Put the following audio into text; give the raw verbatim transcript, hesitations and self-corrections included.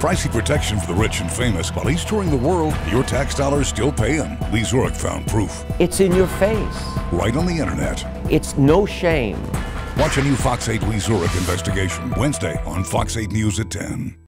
Pricey protection for the rich and famous. While he's touring the world, your tax dollars still pay him. Lee Zurik found proof. It's in your face. Right on the internet. It's no shame. Watch a new Fox eight Lee Zurik investigation Wednesday on Fox eight News at ten.